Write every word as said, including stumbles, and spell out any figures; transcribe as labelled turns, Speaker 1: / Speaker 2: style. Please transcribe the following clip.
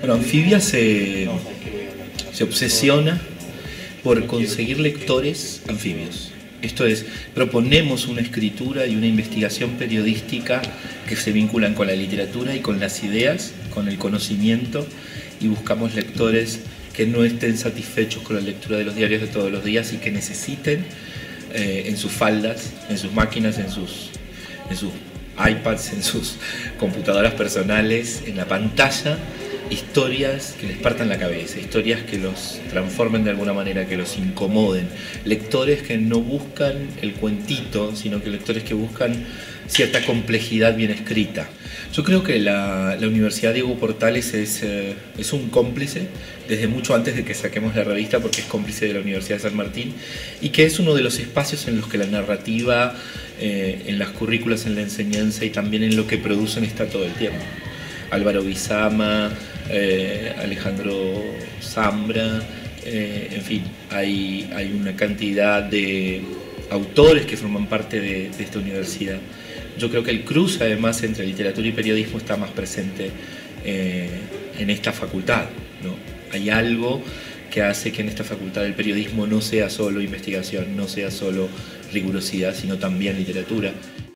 Speaker 1: Bueno, Anfibia se, se obsesiona por conseguir lectores anfibios. Esto es, proponemos una escritura y una investigación periodística que se vinculan con la literatura y con las ideas, con el conocimiento, y buscamos lectores que no estén satisfechos con la lectura de los diarios de todos los días y que necesiten eh, en sus faldas, en sus máquinas, en sus, en sus iPads, en sus computadoras personales, en la pantalla, historias que les partan la cabeza, historias que los transformen de alguna manera, que los incomoden, lectores que no buscan el cuentito, sino que lectores que buscan cierta complejidad bien escrita. Yo creo que la, la Universidad Diego Portales es, eh, es un cómplice desde mucho antes de que saquemos la revista, porque es cómplice de la Universidad de San Martín, y que es uno de los espacios en los que la narrativa, eh, en las currículas, en la enseñanza y también en lo que producen está todo el tiempo. Álvaro Guizama, eh, Alejandro Zambra, eh, en fin, hay, hay una cantidad de autores que forman parte de, de esta universidad. Yo creo que el cruce además entre literatura y periodismo está más presente eh, en esta facultad, ¿no? Hay algo que hace que en esta facultad el periodismo no sea solo investigación, no sea solo rigurosidad, sino también literatura.